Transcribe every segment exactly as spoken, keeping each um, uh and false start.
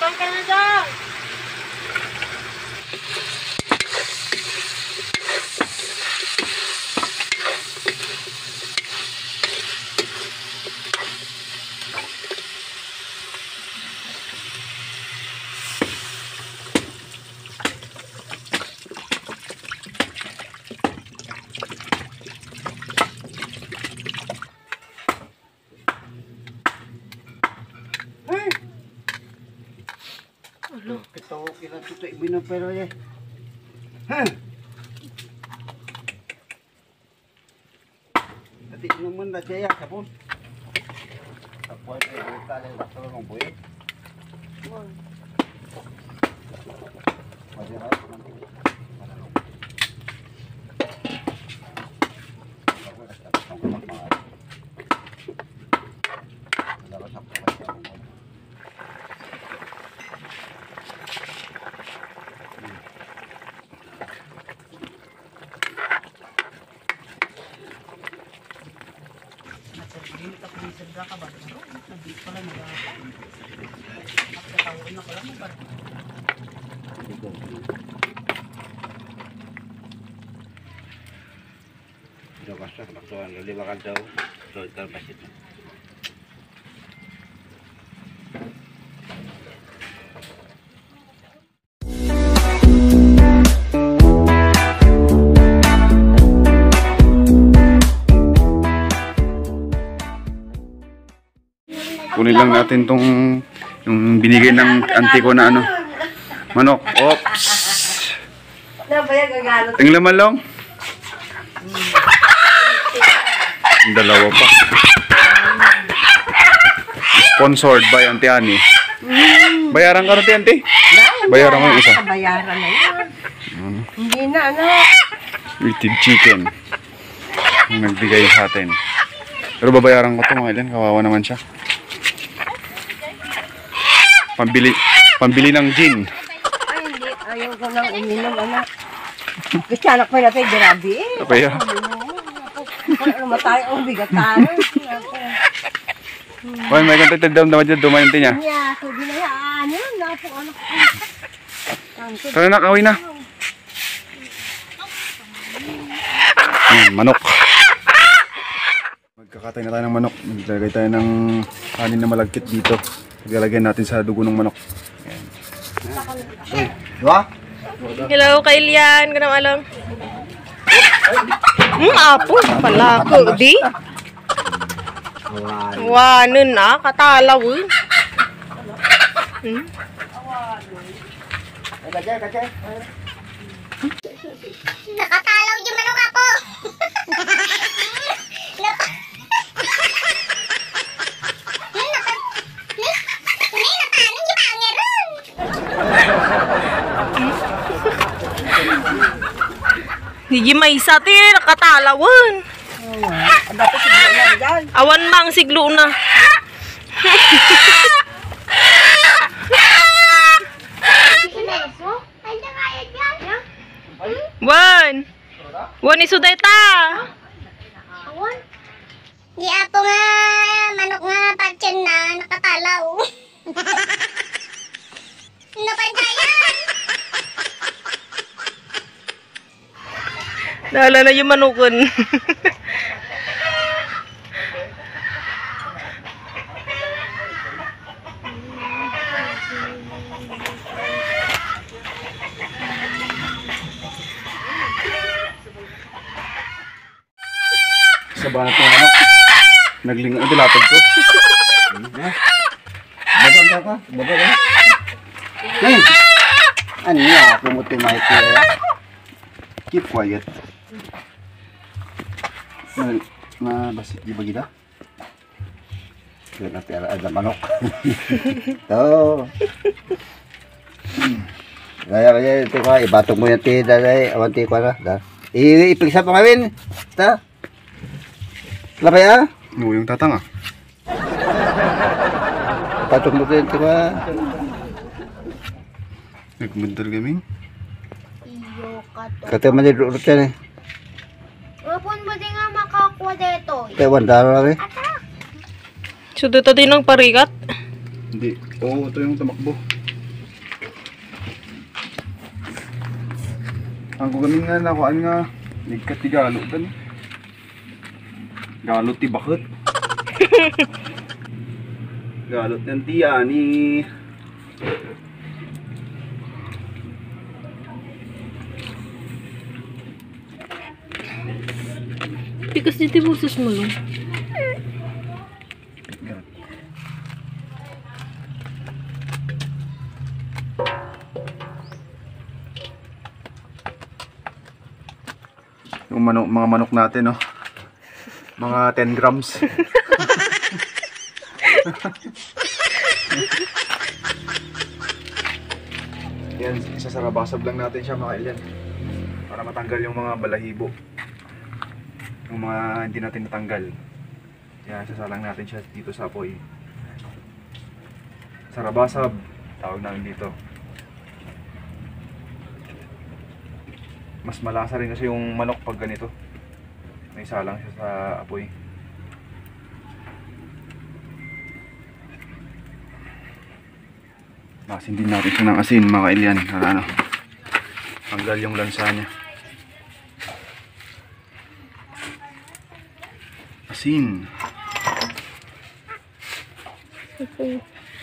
Tabang ka na dyan! Kita kira tutup ibina pero ya. Hah. Tadi naman na siya kapon. Tapos ay buka lang sa long boy. Ada ha. Ito basta baktuan liliwakan daw so ito pasit. Kunin lang natin tong yung binigay ng auntie ko na ano manok. Oops. Tingnan laman lang. Dalawa pa. Sponsored by Auntie Annie. Bayaran ka rin, Auntie? Bayaran mo yung isa. Bayaran na yun. Mm. Hindi na, ano? Rated chicken. Yung nagbigay sa atin. Pero babayaran ko ito mga ilan. Kawawa naman siya. Pambili, pambili ng gin. Ay, hindi. Ayaw ko nang uminom, anak. Kasi anak ko natin, grabe eh. Kaya? Ano matay ang bigatan. Hoy, may kantay tagdam naman dyan, dumayanti niya. Niya, so dinayaan yun. Napo, anak ko. Tara na, kawin na. Ayan, manok. Magkakatay na tayo ng manok. Maglagay tayo ng kanin na malagkit dito. Maglalagyan natin sa dugo ng manok. Ayan. Dua? Hello, Kailian. Ganang alam. Hmm, apo. Palako, di? Wanan na. Katalaw. Hmm? Nakatalaw yung manok ako. Hindi may isa ti, nakatalawan. Awan mang siglo na. Wan. Wan isuday ta. Awan. Di apo nga manok nga patyan na nakatalaw. Napantayan. Naalala yung manukon. Sa banat ng manok. Naglingon ito lapad ko. Babang ka ka? Babang ka? Hey! Ano niya? Pumuti may kaya. Keep quiet. Na, na basit di ba gila? Kaya natin ada manok. Ito. Kaya kaya ito ka. Ibatong mo yung tida na awanti ko na. Ipigsa pa ngawin. Ito. Labay ah? No, yung tatang ah. Ibatong mo ito ka. Nagmuntar kami. Iyo ka to. Kata malilurot yan eh. Wapon mo din nga makakuha dito. Kaya wandaro lang eh. So, dito din ang parikat. Hindi. Oo, ito yung tamakbo. Ang kugamin nga nakuan nga. Nigkat ti galot dan. Galot ti bakit. Galot ng tiya ni. Tikas dito busos mo lang. Yung manok, mga manok natin, no? Mga ten grams. Yan, isasarabasab lang natin siya mga ilyan. Para matanggal yung mga balahibo. Yung mga hindi natin natanggal. Yan, sasalang natin siya dito sa apoy. Sarabasab, tawag namin dito. Mas malasa rin kasi yung manok pag ganito. May salang siya sa apoy. Masin din natin siya ng asin mga kailyan. Ano, tanggal yung lansa niya. Asin. Okay.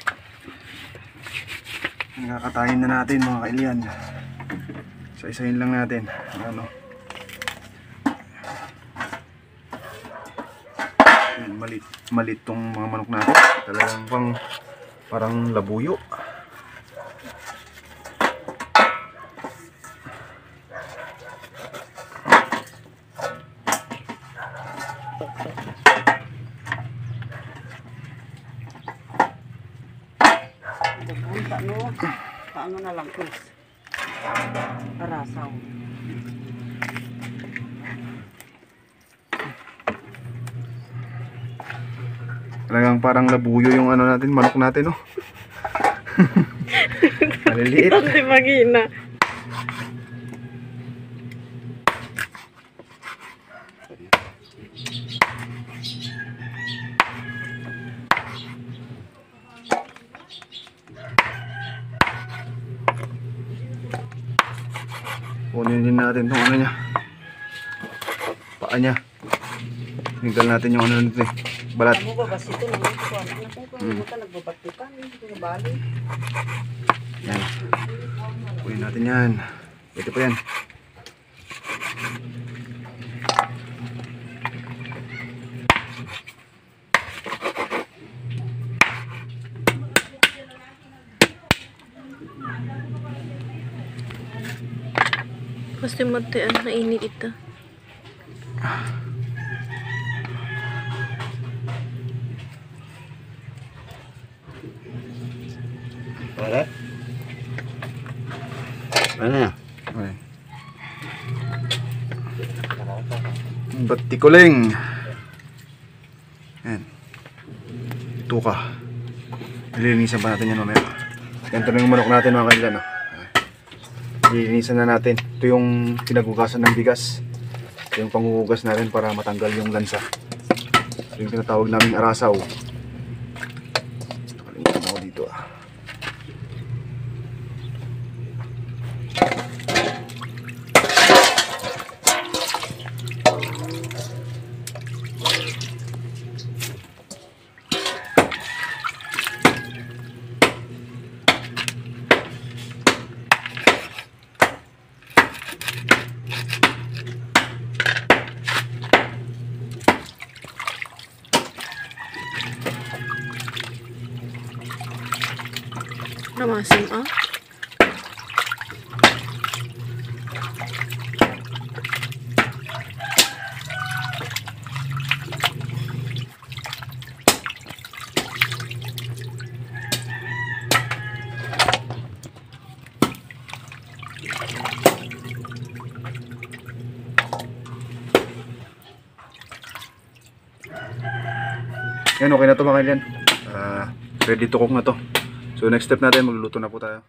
Nakakatayin na natin mga kailyan. Isa-isahin lang natin. Ano? Yan, malit. Malit tong mga manok natin. Talagang pang parang labuyo. Paano, paano na lang Chris? Arasaw. Talagang parang labuyo yung ano natin, manok natin, no? Maliliit. Hindi magina. Kunin din natin itong ano niya. Paa niya. Tinggal natin yung ano nito eh. Balat. Ano ba ba ito naman ko anak na kung ano ka nagbabatukan, hindi ko bali. Yan. Kunin natin yan. Ito pa yan. Pasti mati ang nainit ito. Wala? Ano yan? Okay. Batikuling. Yan. Tuka. Nililinisan pa natin yan mamaya. Ganito na yung manok natin mga kailan. No? Nililinisan na natin. Ito yung pinagugasan ng bigas. Ito yung pangugugas natin para matanggal yung lansa. Ito yung tinatawag namin arasaw. Nakalimutan ako dito ah. Namasim ah. Yan, okay na to mga kailan. Uh, ready to cook na to. So next step natin, magluluto na po tayo.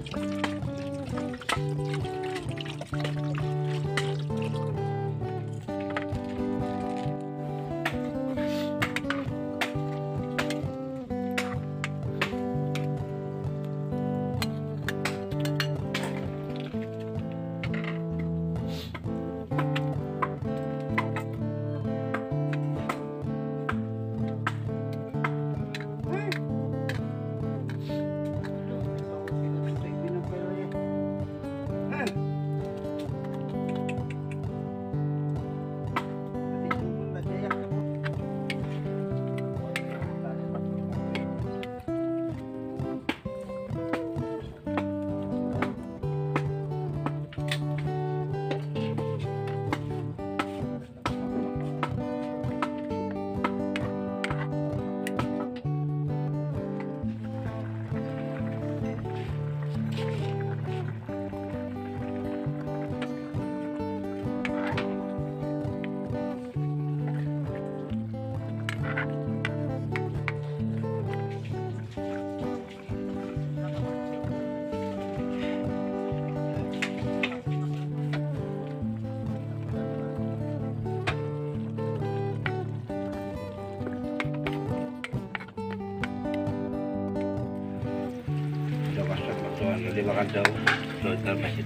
Lima ka daw. Load na masit.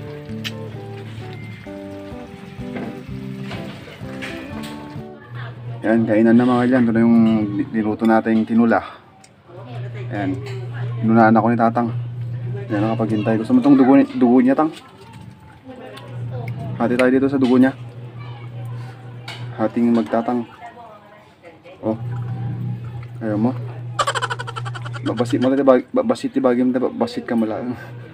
Yan, kainan na mga dyan. Ito na yung niluto natin tinula. Ayan. Inunaan ako ni Tatang. Yan, nakapaghintay. Gusto mo itong dugo, ni- dugo niya, Tang? Hati tayo dito sa dugo niya. Hating magtatang. Oh. Ayaw mo? Babasit mo tayo, babasit ti bagay mo tayo, babasit ka mala.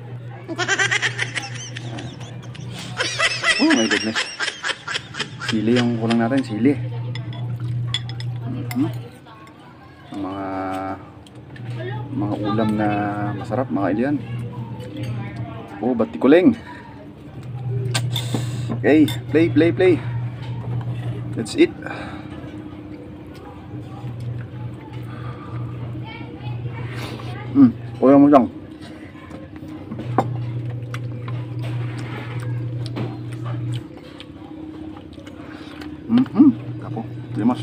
Oh my goodness. Sili yung kulang natin, sili. Mm-hmm. Mga mga ulam na masarap, mga ilian. Oh, batikuling. Okay, play, play, play. That's it. Hmm, kuya mo lang. Mm-hmm. Ako, limas.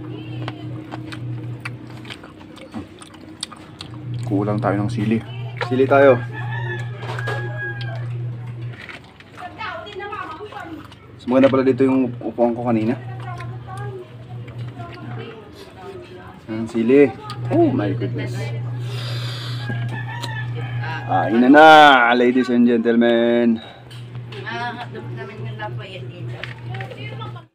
Kulang tayo ng sili. Sili tayo. Mas maganda pala dito yung upuan ko kanina. Ang sili. Oh my goodness. Kain na na, ladies and gentlemen. Ah, dapat namin ng lapo yan dito.